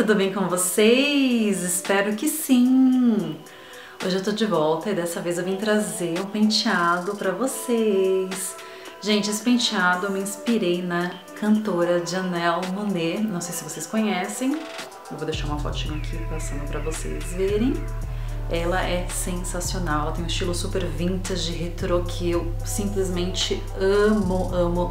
tudo bem com vocês? Espero que sim! Hoje eu tô de volta e dessa vez eu vim trazer um penteado pra vocês. Gente, esse penteado eu me inspirei na cantora Janelle Monáe, não sei se vocês conhecem, eu vou deixar uma fotinha aqui passando pra vocês verem. Ela é sensacional, ela tem um estilo super vintage, retrô, que eu simplesmente amo.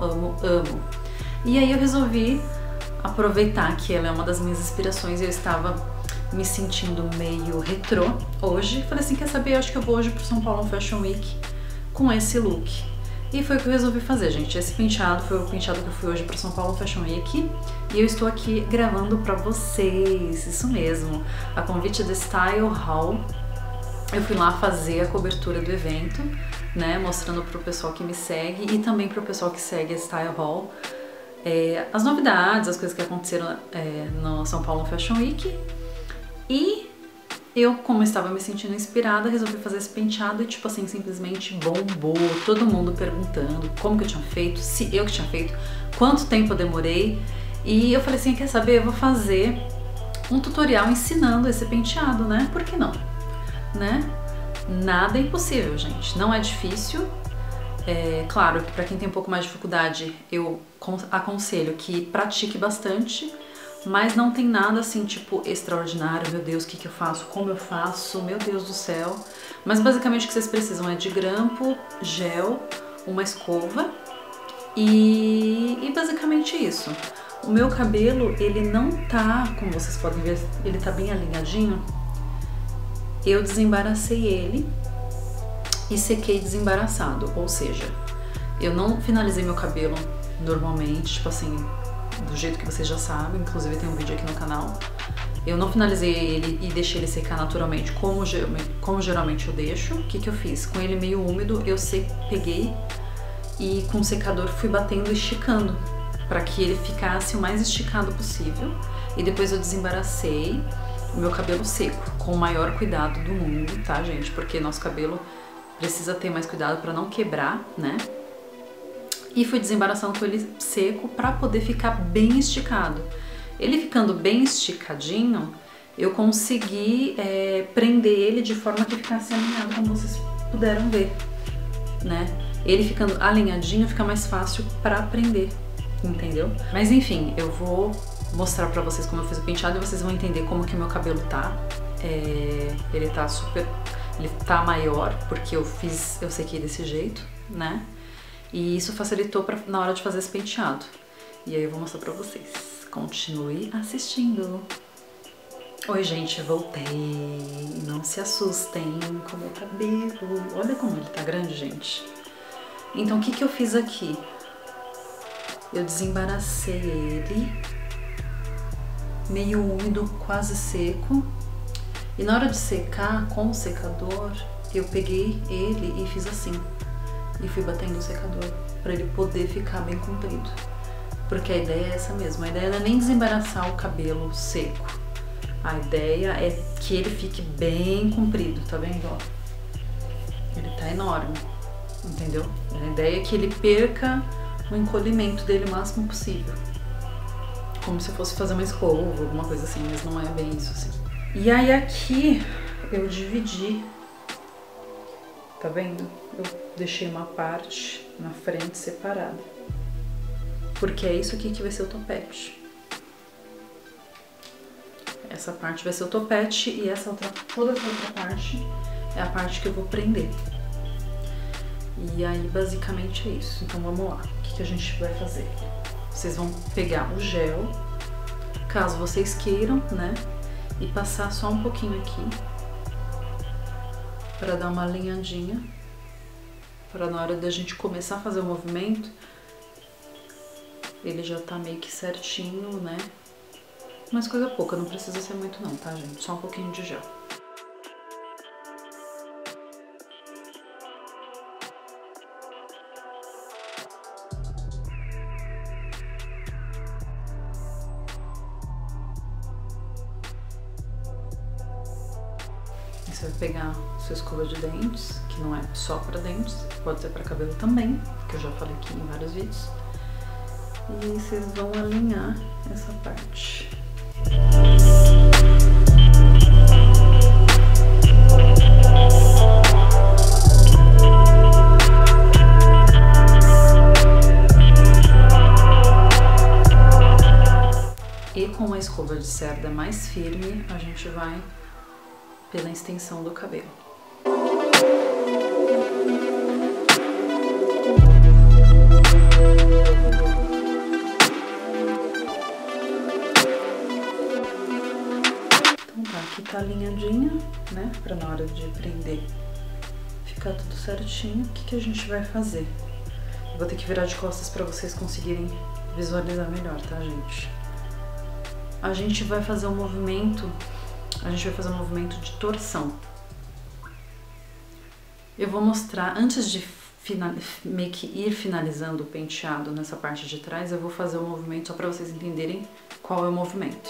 E aí eu resolvi aproveitar que ela é uma das minhas inspirações e eu estava me sentindo meio retrô hoje. Falei assim, quer saber, eu acho que eu vou hoje pro São Paulo Fashion Week com esse look. E foi o que eu resolvi fazer, gente. Esse penteado foi o penteado que eu fui hoje pro São Paulo Fashion Week e eu estou aqui gravando pra vocês, isso mesmo, a convite do Style Hall. Eu fui lá fazer a cobertura do evento, né, mostrando pro pessoal que me segue e também pro pessoal que segue a Style Hall as novidades, as coisas que aconteceram no São Paulo Fashion Week. E eu, como estava me sentindo inspirada, resolvi fazer esse penteado e, tipo assim, simplesmente bombou. Todo mundo perguntando como que eu tinha feito, se eu que tinha feito, quanto tempo eu demorei. E eu falei assim, quer saber, eu vou fazer um tutorial ensinando esse penteado, né? Por que não? Né? Nada é impossível, gente. Não é difícil. Claro que para quem tem um pouco mais de dificuldade, eu aconselho que pratique bastante, mas não tem nada assim, tipo, extraordinário. Meu Deus, o que eu faço? Como eu faço? Meu Deus do céu. Mas basicamente o que vocês precisam é de grampo, gel, uma escova e basicamente isso. O meu cabelo, ele não tá, como vocês podem ver, ele tá bem alinhadinho. Eu desembaracei ele e sequei desembaraçado, ou seja, eu não finalizei meu cabelo normalmente, tipo assim, do jeito que vocês já sabem, inclusive tem um vídeo aqui no canal. Eu não finalizei ele e deixei ele secar naturalmente, como geralmente eu deixo. O que eu fiz? Com ele meio úmido, eu peguei e com o secador fui batendo e esticando, para que ele ficasse o mais esticado possível. E depois eu desembaracei o meu cabelo seco, com o maior cuidado do mundo, tá, gente? Porque nosso cabelo precisa ter mais cuidado para não quebrar, né? E fui desembaraçando com ele seco para poder ficar bem esticado. Ele ficando bem esticadinho, eu consegui prender ele de forma que ficasse alinhado, como vocês puderam ver, né? Ele ficando alinhadinho fica mais fácil para prender, entendeu? Mas enfim, eu vou mostrar pra vocês como eu fiz o penteado e vocês vão entender como que o meu cabelo tá. Ele tá maior porque eu sequei desse jeito, né? E isso facilitou na hora de fazer esse penteado. E aí eu vou mostrar pra vocês. Continue assistindo. Oi, gente, voltei. Não se assustem com o meu cabelo. Olha como ele tá grande, gente. Então o que eu fiz aqui? Eu desembaracei ele meio úmido, quase seco. E na hora de secar com o secador, eu peguei ele e fiz assim. E fui batendo o secador para ele poder ficar bem comprido. Porque a ideia é essa mesmo. A ideia não é nem desembaraçar o cabelo seco. A ideia é que ele fique bem comprido, tá vendo? Ó, ele tá enorme, entendeu? A ideia é que ele perca o encolhimento dele o máximo possível. Como se fosse fazer uma escova, alguma coisa assim, mas não é bem isso assim. E aí aqui eu dividi, tá vendo? Eu deixei uma parte na frente separada, porque é isso aqui que vai ser o topete. Essa parte vai ser o topete e toda essa outra parte é a parte que eu vou prender. E aí basicamente é isso. Então vamos lá, o que a gente vai fazer? Vocês vão pegar o gel, caso vocês queiram, né? E passar só um pouquinho aqui para dar uma alinhadinha, para na hora da gente começar a fazer o movimento, ele já tá meio que certinho, né? Mas coisa pouca, não precisa ser muito não, tá, gente? Só um pouquinho de gel. Você vai pegar sua escova de dentes, que não é só para dentes, pode ser para cabelo também, que eu já falei aqui em vários vídeos. E vocês vão alinhar essa parte. escova de cerda mais firme, a gente vai pela extensão do cabelo. Então tá, aqui tá alinhadinha, né, pra na hora de prender ficar tudo certinho. O que que a gente vai fazer? Eu vou ter que virar de costas pra vocês conseguirem visualizar melhor, tá, gente? A gente vai fazer um movimento de torção. Eu vou mostrar, antes de meio que ir finalizando o penteado nessa parte de trás, eu vou fazer um movimento só pra vocês entenderem qual é o movimento.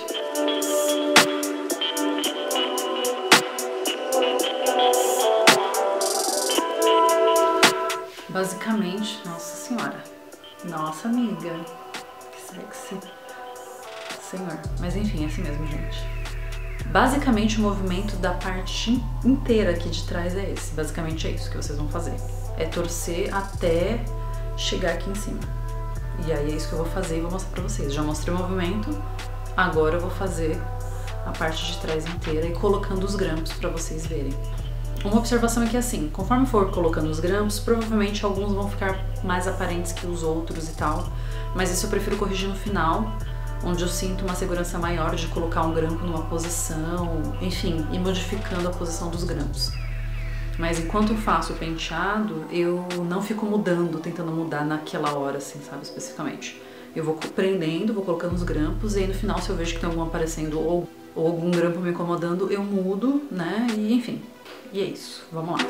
Basicamente, nossa senhora, nossa amiga, que sexy, senhor, mas enfim, é assim mesmo, gente. Basicamente o movimento da parte inteira aqui de trás é esse, basicamente é isso que vocês vão fazer, é torcer até chegar aqui em cima. E aí é isso que eu vou fazer e vou mostrar pra vocês. Já mostrei o movimento, agora eu vou fazer a parte de trás inteira e colocando os grampos pra vocês verem. Uma observação é que assim, conforme for colocando os grampos, provavelmente alguns vão ficar mais aparentes que os outros e tal, mas isso eu prefiro corrigir no final, onde eu sinto uma segurança maior de colocar um grampo numa posição, enfim, e modificando a posição dos grampos. Mas enquanto eu faço o penteado, eu não fico mudando, tentando mudar naquela hora, assim, sabe, especificamente. Eu vou prendendo, vou colocando os grampos, e aí no final, se eu vejo que tem algum aparecendo ou algum grampo me incomodando, eu mudo, né, e enfim. E é isso, vamos lá.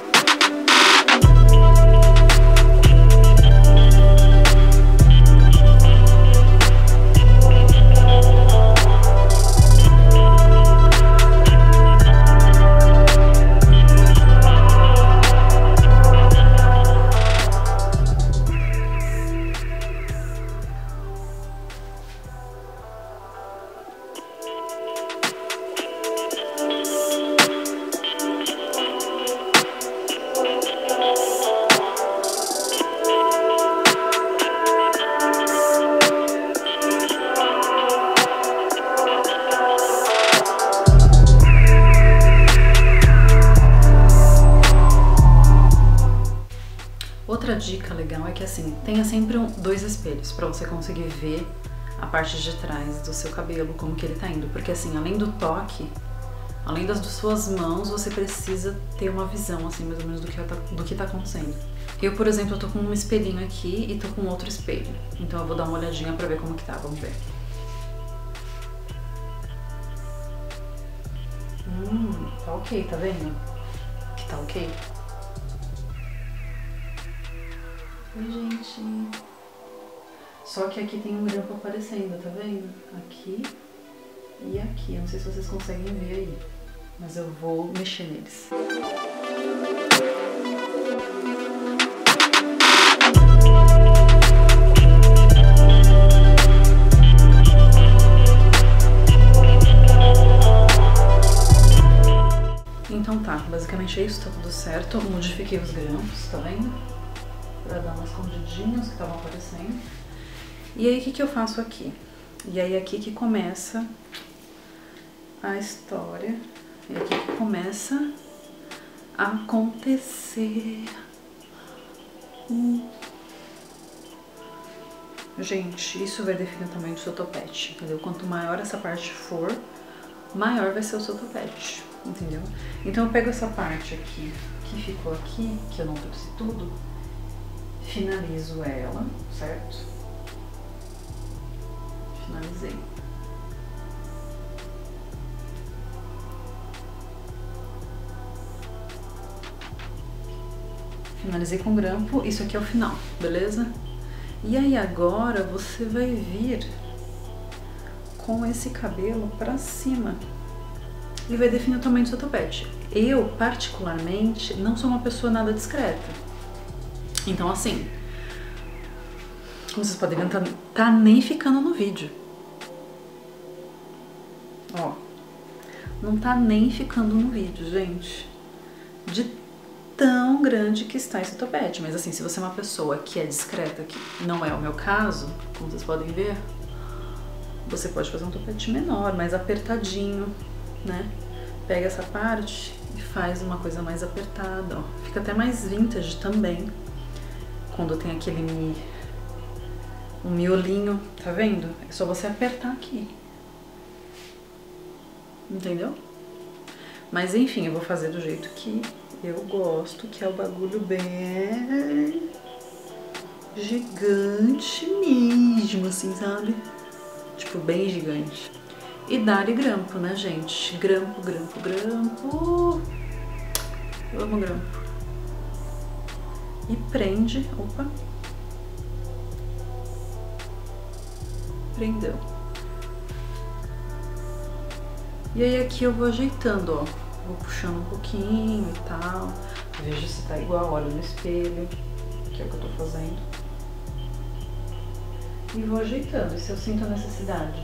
Outra dica legal é que assim, tenha sempre dois espelhos para você conseguir ver a parte de trás do seu cabelo, como que ele tá indo, porque assim, além do toque, além das suas mãos, você precisa ter uma visão assim, mais ou menos do que tá acontecendo. Eu, por exemplo, eu tô com um espelhinho aqui e tô com outro espelho, então eu vou dar uma olhadinha pra ver como que tá, vamos ver. Tá ok, tá vendo? Que tá ok? Oi, gente. Só que aqui tem um grampo aparecendo, tá vendo? Aqui e aqui. Eu não sei se vocês conseguem ver aí, mas eu vou mexer neles. Então tá, basicamente é isso, tá tudo certo. Eu modifiquei os grampos, tá vendo? Pra dar umas escondidinhas que estavam aparecendo. E aí, o que eu faço aqui? E aí, aqui que começa a história. E aqui que começa a acontecer. Gente, isso vai definir o tamanho do seu topete, entendeu? Quanto maior essa parte for, maior vai ser o seu topete, entendeu? Então eu pego essa parte aqui, que ficou aqui, que eu não torci tudo, finalizo ela, certo? Finalizei. Finalizei com grampo, isso aqui é o final, beleza? E aí agora você vai vir com esse cabelo pra cima e vai definir o tamanho do seu topete. Eu, particularmente, não sou uma pessoa nada discreta. Então, assim, como vocês podem ver, tá nem ficando no vídeo. Ó, não tá nem ficando no vídeo, gente. De tão grande que está esse topete. Mas assim, se você é uma pessoa que é discreta, que não é o meu caso, como vocês podem ver, Você pode fazer um topete menor, mais apertadinho, né? Pega essa parte e faz uma coisa mais apertada, ó. Fica até mais vintage também, quando tem aquele um miolinho, tá vendo? É só você apertar aqui. Entendeu? Mas enfim, eu vou fazer do jeito que eu gosto, que é o bagulho bem gigante mesmo, assim, sabe? Tipo, bem gigante. E dar grampo, né, gente? Grampo, grampo, grampo. Eu amo grampo. E prende. Opa. Prendeu. E aí aqui eu vou ajeitando, ó. Vou puxando um pouquinho e tal. Veja se tá igual, olha no espelho, que é o que eu tô fazendo. E vou ajeitando. E se eu sinto a necessidade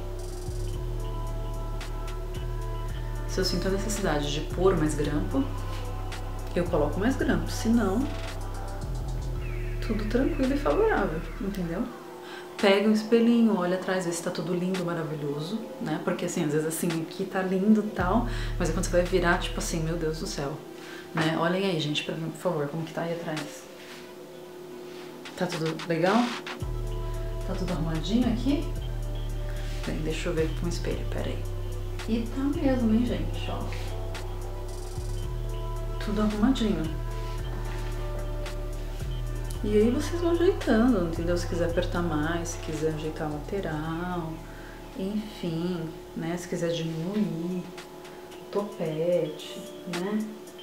de pôr mais grampo, eu coloco mais grampo. Se não, tudo tranquilo e favorável, entendeu? Pega o espelhinho, olha atrás, vê se tá tudo lindo, maravilhoso, né? Porque assim, às vezes assim, aqui tá lindo e tal, mas quando você vai virar, tipo assim, meu Deus do céu, né? Olhem aí, gente, pra mim, por favor, como que tá aí atrás. Tá tudo legal? Tá tudo arrumadinho aqui? Bem, deixa eu ver com o espelho, peraí. E tá mesmo, hein, gente, ó. Tudo arrumadinho. E aí vocês vão ajeitando, entendeu? Se quiser apertar mais, se quiser ajeitar a lateral, enfim, né? Se quiser diminuir, topete, né?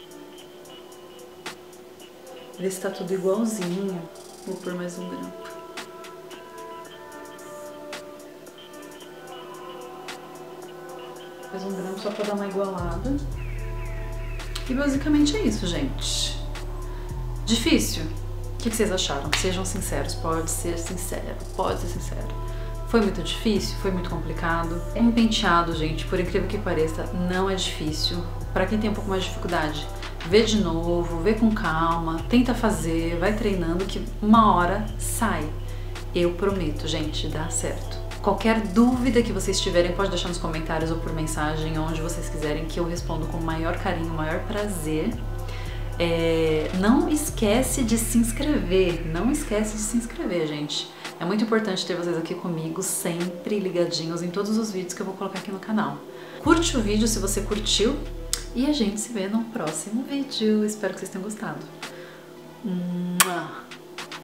Ver se tá tudo igualzinho. Vou pôr mais um grampo. Mais um grampo só pra dar uma igualada. E basicamente é isso, gente. Difícil? O que vocês acharam? Sejam sinceros, pode ser sincero, pode ser sincero. Foi muito difícil? Foi muito complicado? Um penteado, gente, por incrível que pareça, não é difícil. Pra quem tem um pouco mais de dificuldade, vê de novo, vê com calma, tenta fazer, vai treinando que uma hora sai. Eu prometo, gente, dá certo. Qualquer dúvida que vocês tiverem, pode deixar nos comentários ou por mensagem, onde vocês quiserem, que eu respondo com o maior carinho, o maior prazer. Não esquece de se inscrever, não esquece de se inscrever, gente. É muito importante ter vocês aqui comigo, sempre ligadinhos em todos os vídeos que eu vou colocar aqui no canal. Curte o vídeo se você curtiu e a gente se vê no próximo vídeo. Espero que vocês tenham gostado.